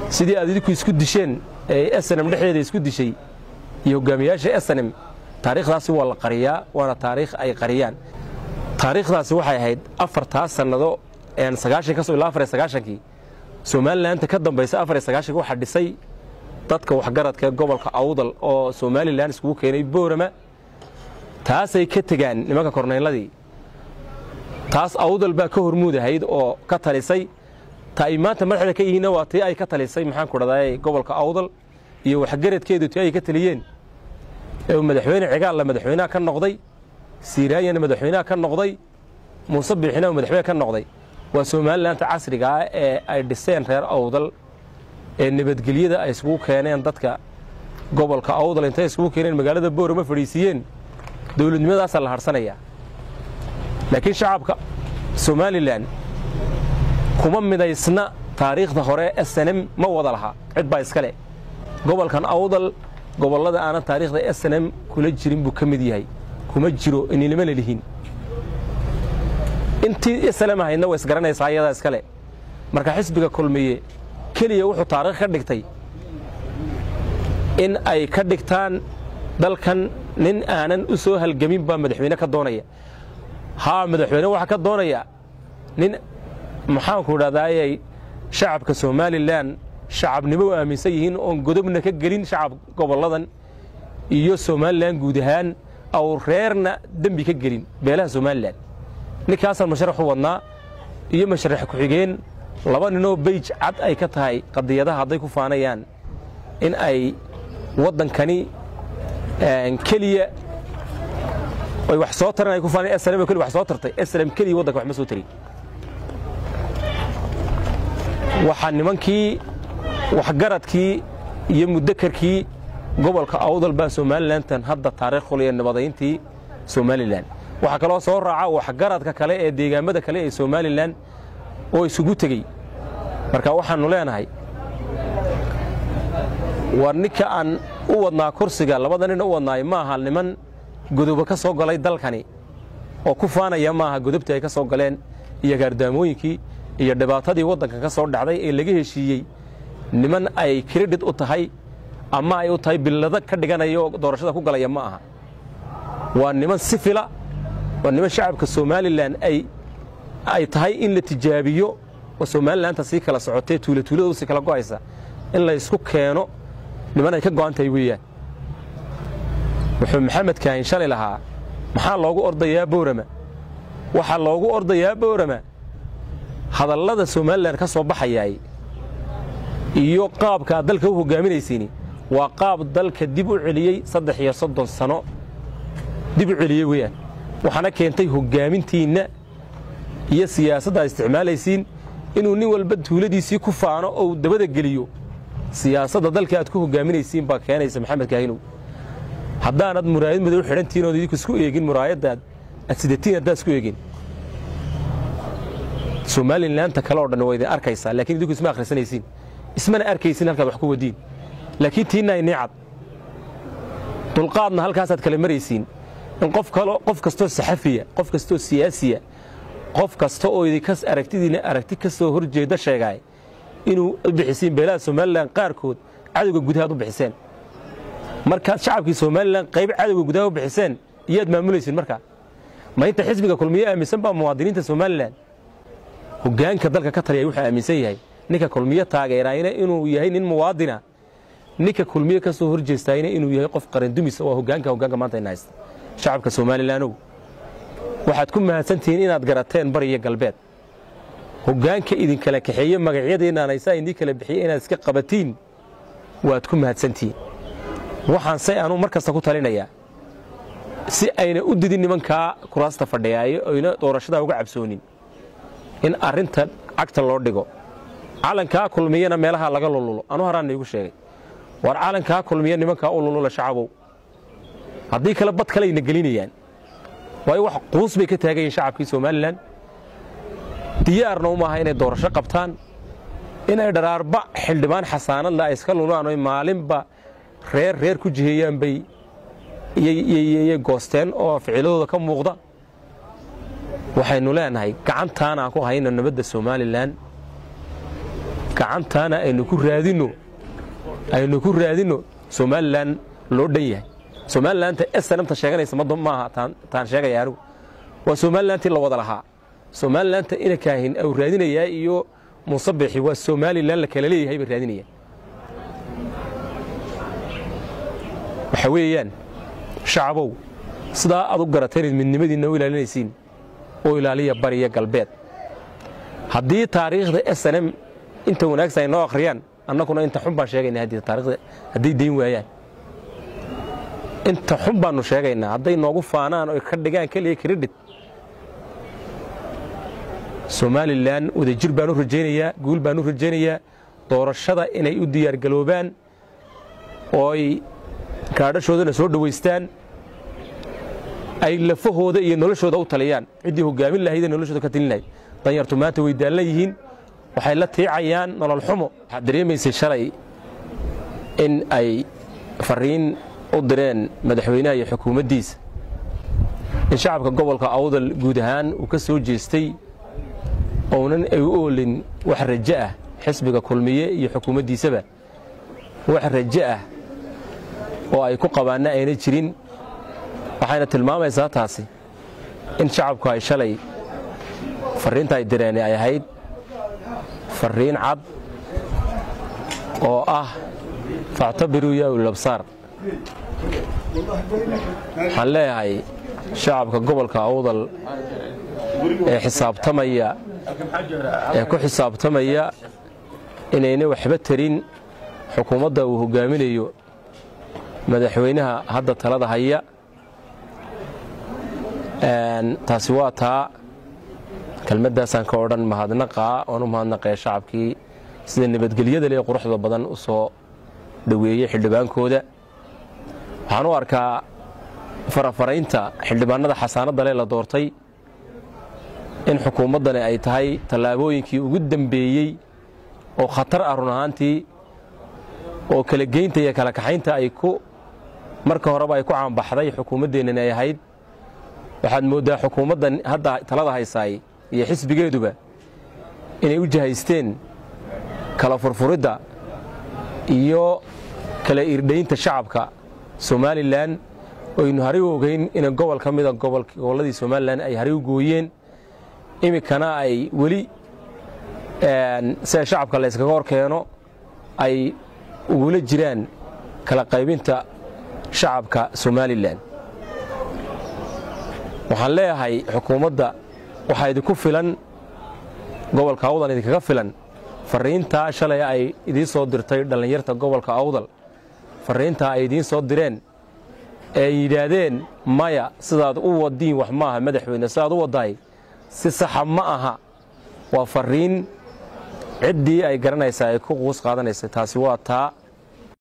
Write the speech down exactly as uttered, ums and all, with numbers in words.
sidii aad idinku isku disheen ee S N M dhexdeeda isku dishay iyo hogaamiyaasha S N M taariikhdaasi waa la qariyaa waana taariikh ay qariyaan taariikhdaasi waxay ahayd afartaas sanado ee sagaashan ka soo ilaa afar iyo sagaashan-kii Somaliland ka dambaysa afar iyo sagaashan-kii waxa dhisay dadka waxgaradka gobolka Awdal oo Somaliland isku keenay Boorama taas ay ka tagaan nimanka korneyladii taas Awdal baa ka hormuudahayd oo ka talisay taay maanta marxada ka yihiin waa tii ay ka talisay maxaan ku dhadaayay gobolka Awdal iyo waxgaradkeedu tii ay ka taliyeen ee madaxweyne cigaal la madaxweynaha ka noqday Siiraayana madaxweynaha ka noqday Muuse Biixina madaxweynaha ka noqday waa Somaliland casriga ah ee ay dhiseen reer Awdal ee nabadgelyada ay isku keeneen dadka gobolka Awdal intay isku keeneen magaalada Boorama fadhiisiyeen dawladnimadaas la harsanaya laakiin shacabka Somaliland kuma midaysna taariikhda hore S N M ma wada laha cid baa iska leh gobolkan Awdal gobolada aan taariikhda S N M kula jirin buu kamid yahay kuma jiro inilama leeyihiin intii S N M hayna way isgaranaysaa iyada iska leh marka xisbiga kulmiye kaliya wuxuu taariikh ka dhigtay in ay ka dhigtaan dalkan nin aanan u soo halgamin baa madaxweyne ka doonaya ha madaxweyne waxa ka doonaya nin maxaan ku raadaayay shacabka Somaliland shacabnimo aaminsan yihiin oo godobna ka galin shacab goboladan iyo Somaliland guud ahaan aw reerna dambi ka galin beelaha Somaliland ninkaas masharax wadnaa iyo masharax ku xigeen laba ninoo page cad ay ka tahay qadiyadaha haday ku faanayaan in ay wadankani aan kaliya ay wax soo taran ay ku faanay S N M kaliya wax soo tartay S N M kaliya wadanka wax ma soo tarin waxa nimankii waxgaradkii iyo mudakarkii gobolka Awdal baa Somaliland tan hadda taariikh u leeyahay nabadayntii Somaliland waxa kale oo soo raaca waxgaradka kale ee deegaamada kale ee Somaliland oo isugu tagay marka waxaanu leenahay warnika aan u wadnaa kursiga labada nin u wadnaay ma aha niman godobo ka soo galay dalkani oo ku faanaya ma aha godobta ay ka soo galeen iyo gaardaamooyinkii iyo dhibaatadii wadanka ka soo dhacday ee laga heshiiyay niman ay credit u tahay ama ay u tahay bilada ka dhiganayo doorashada ku galaya ma aha waa niman sifila waa niman shacabka Somaliland ay ay tahay in la tijaabiyo oo Somaliland si kala socotay tuulo tuulada si kala go'aysa in la isku keeno niman ay ka go'antay weeyaan wuxuu Maxamed Kaahin shalay lahaa maxaa loogu ordayaa Boorama waxa loogu ordayaa Boorama hadallada Somaliland ka soo baxayay iyo qaabka dalka uu hogaaminaysiin waa qaab dalka dib u celiyay saddex iyo soddon sano dib u celiyay weeyaan waxana keentay hogaamintiina iyo siyaasadda isticmaalaysiin inuu nin walba tuuladiisii ku faano oo dabada geliyo siyaasadda dalka aad ku hogaaminaysiin baa keenaysa Maxamed Kaahin haddaanad muraayad madow xirantiin oo idinku isku eegin muraayadaad asidatiin hadda isku eegin Somaliland ta kala oo dhan way arkaysaa laakiin idinku isma akhrisanaysiin ismana arkaysiin halka wax ku wadiin laakiin tiina ay nicad dulqaadna halkaas aad kala maraysiin in qof kale qof kasto saxafiya qof kasto siyaasiya qof kasto oo idinkas aragtidiina aragti ka soo horjeeda sheegay inuu u bixisiin beelaha Somaliland qaarkood cadawga gudaha u bixiseen marka shacabkii Somaliland qayb cadawga gudaha u bixiseen iyad maamulaysiin marka ma inta xisbiga kulmiye aaminsan baa muwaadiniinta Somaliland hogaanka dalka ka taliyay waxa aaminsan yahay ninka kulmiye taageerayna inuu yahay nin muwaadina ninka kulmiye ka soo horjeestayna inuu yahay qof qaran dumis oo hogaanka hogaanka maanta inays shacabka Somaliland waxaad ku mahadsantiin inaad garateen bariga galbeed hogaanka idin kala kaxeeyay magacyadiina aanaysa idin kala bixiyay inaad iska qabatiin waad ku mahadsantiin waxaan say aanu markasta ku talinayaa si ayna u didin nimanka kuraasta fadhiyay oo ina doorashada uga cabsoonin in arinta cagta loo dhigo calanka kulmiyana meelaha laga lululo anu haraan igu sheegay war calanka kulmiye nimanka u lululo shacabow haddii kala bad kale ina gelinayaan way wax quus bay ka taagayeen shacabkii Somaliland diyaarna uma aha inay doorasho qabtaan inay dharaarba xildhibaan xasaanad la iska lulaan oo maalinba reer reer ku jiheeyaan bay iyay goosteen oo ficilooda ka muuqda waxaynu leenahay gacantaana ku hayno nabadda Somaliland gacantaana aynu ku raadino aynu ku raadino Somaliland loo dhan yahay Somaliland SNMta sheeganaysa ma maaha taan taan sheegayaa waa Somaliland la wada lahaa Somaliland ina kaahin aw raadinaya iyo musabbixi waa Somaliland la kala leeyahay raadinaya waxa weeyaan shacabow sida aad u garateen midnimadiina u ilaalinaysiin oo ilaaliya bariya galbeed haddii taariikhda S N M inta wanaagsan ay noo akhriyaan annaguna inta xun baan sheegaynaa haddii taariikhda haddii deyn waayaan inta xun baanu sheegaynaa hadday noogu faanaan oo ka dhigaan kaliya credit Somaliland wadajir baan u rajaynayaa guul baan u rajaynayaa doorashada inay u diyaar galoobaan oo ay kaadhashoodana soo dhaweystaan ay lafahooda iyo noloshooda u taliyaan cidii hogaamin lahayd noloshooda ka talin lahayd danyartu maanta way daalan yihiin waxay la tiicayaan nolol xumo waxa dareemaysay shalay in ay fariin u direen madaxweynaha iyo xukuumaddiisa in shacabka gobolka Awdal guud ahaan uu ka soo jeestay oonan ay u oolin wax rajo ah xisbiga kulmiye iyo xukuumaddiisaba wax rajo ah oo ay ku qabaana ayna jirin waxayna tilmaamaysaa taasi in shacabku ay shalay fariinta ay direen ay ahayd fariin cad oo ah fa'tabiru ya ulul absar waxaan leeyahay shacabka gobolka Awdal ee xisaabtamaya ee ku xisaabtamaya inayna waxba tarin xukuumadda uu hogaaminayo madaxweynaha hadda talada haya een taasi waa taa kelmaddaasaan ka odhan mahadnaqa oo mahadnaqay shacabkii sida nabadgelyada leh quruxda badan u soo dhaweeyay xildhibaankooda waxaan u arkaa farafaraynta xildhibaanada xasaanada leh la doortay in xukuumaddani ay tahay tallaabooyinkii ugu dambeeyay oo khatar ah run ahaantii oo kala geynta iyo kala kaxaynta ay ku marka horeba ay ku caanbaxday xukuumaddeenna ay ahayd waxaad moodaa xukuumaddan hadda talada haysaay iyo xisbigeeduba inay u jahaysteen kala furfuridda iyo kala irdhaynta shacabka Somaliland oo aynu hari u ogeyn in gobol ka mid ah gobolladii Somaliland ay hari u gooyeen imikana ay weli een sida shacabka la iskaga horkeeno ay ugula jiraan kala qaybinta shacabka Somaliland waxaan leeyahay xukuumadda waxa idinku filan gobolka Awdal idinkaga filan fariinta shalay ay idin soo dirtay dhalinyarta gobolka Awdal fariinta ay idin soo direen ee yiraahdeen maya sidaad u wadiin wax maaha madaxweyne sidaad u waday si sax ma aha waa fariin ciddii ay garanaysaa ay ku qoos qaadanaysaa taasi waa taa